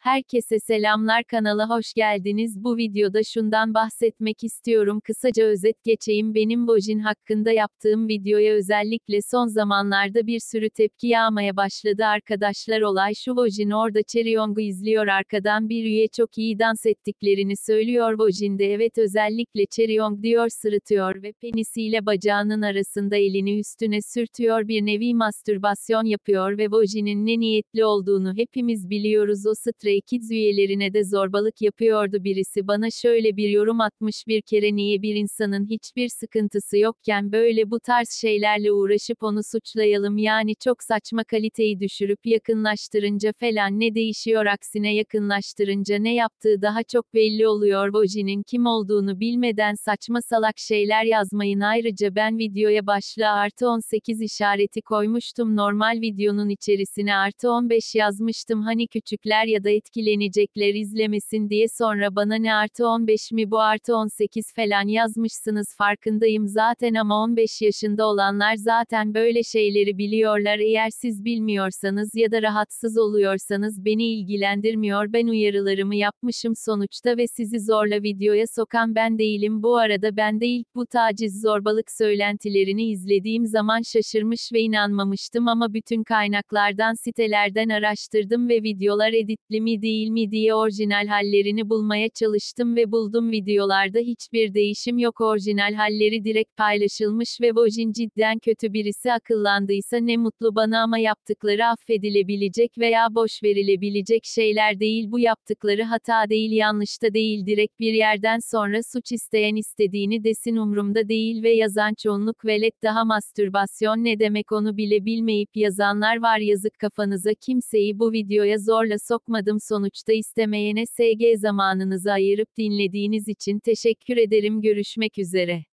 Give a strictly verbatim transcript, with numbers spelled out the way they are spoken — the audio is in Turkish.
Herkese selamlar, kanala hoş geldiniz. Bu videoda şundan bahsetmek istiyorum, kısaca özet geçeyim. Benim Vojin hakkında yaptığım videoya özellikle son zamanlarda bir sürü tepki yağmaya başladı arkadaşlar. Olay şu: Vojin orada Chaeryeong'u izliyor, arkadan bir üye çok iyi dans ettiklerini söylüyor. Vojin de evet, özellikle Chaeryeong diyor, sırıtıyor ve penisiyle bacağının arasında elini üstüne sürtüyor, bir nevi mastürbasyon yapıyor ve Vojin'in ne niyetli olduğunu hepimiz biliyoruz. O Stray Kids üyelerine de zorbalık yapıyordu. Birisi bana şöyle bir yorum atmış: bir kere niye bir insanın hiçbir sıkıntısı yokken böyle bu tarz şeylerle uğraşıp onu suçlayalım, yani çok saçma, kaliteyi düşürüp yakınlaştırınca falan ne değişiyor, aksine yakınlaştırınca ne yaptığı daha çok belli oluyor. Vojin'in kim olduğunu bilmeden saçma salak şeyler yazmayın. Ayrıca ben videoya başlığa artı on sekiz işareti koymuştum, normal videonun içerisine artı on beş yazmıştım, hani küçükler ya da etkilenecekler izlemesin diye. Sonra bana ne artı on beş mi bu, artı on sekiz falan yazmışsınız, farkındayım zaten, ama on beş yaşında olanlar zaten böyle şeyleri biliyorlar. Eğer siz bilmiyorsanız ya da rahatsız oluyorsanız beni ilgilendirmiyor, ben uyarılarımı yapmışım sonuçta ve sizi zorla videoya sokan ben değilim. Bu arada ben de ilk bu taciz zorbalık söylentilerini izlediğim zaman şaşırmış ve inanmamıştım, ama bütün kaynaklardan, sitelerden araştırdım ve videolar editli mi değil mi diye orijinal hallerini bulmaya çalıştım ve buldum. Videolarda hiçbir değişim yok, orijinal halleri direkt paylaşılmış ve Vojin cidden kötü birisi. Akıllandıysa ne mutlu bana, ama yaptıkları affedilebilecek veya boş verilebilecek şeyler değil. Bu yaptıkları hata değil, yanlış da değil, direkt bir yerden sonra suç. İsteyen istediğini desin, umrumda değil ve yazan çoğunluk velet. Daha mastürbasyon ne demek onu bile bilmeyip yazanlar var, yazık kafanıza. Kimseyi bu videoya zorla sokmadım, sonuçta istemeyene S G. Zamanınızı ayırıp dinlediğiniz için teşekkür ederim. Görüşmek üzere.